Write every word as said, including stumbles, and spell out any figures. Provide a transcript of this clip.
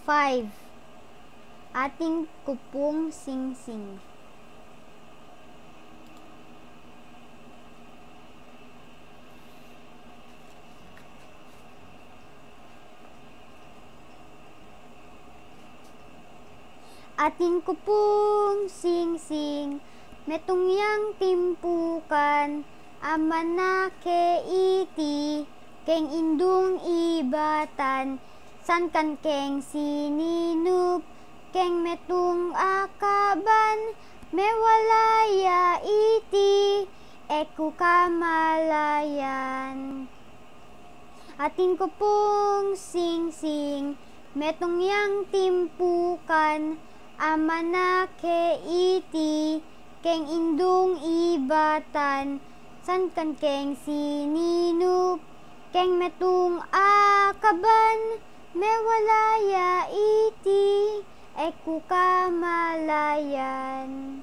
five. Ating kupong singsing. Ating kupong singsing, metungyang timpukan, amanake iti, keng indung ibatan, san kan keng sininup, keng metung akaban, mewalaya iti, eku kamalayan. Ating kupong singsing, metungyang timpukan, amanake iti, keng indung ibatan, san kan keng sininup, keng metung akaban, mewalaya iti, eku kamalayan.